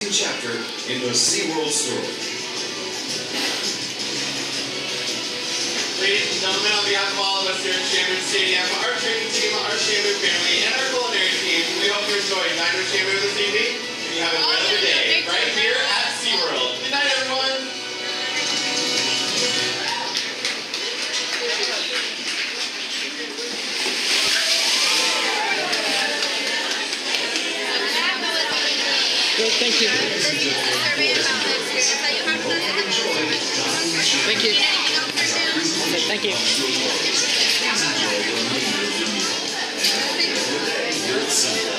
amazing chapter in the SeaWorld story. Ladies and gentlemen, on behalf of all of us here at Chambers Stadium, our training team, our Chambers family, and our culinary team, we hope you enjoyed Niner Chambers this evening, and you have a great other day right here at SeaWorld. Good night, everyone. Good, thank you. Thank you. Okay, thank you.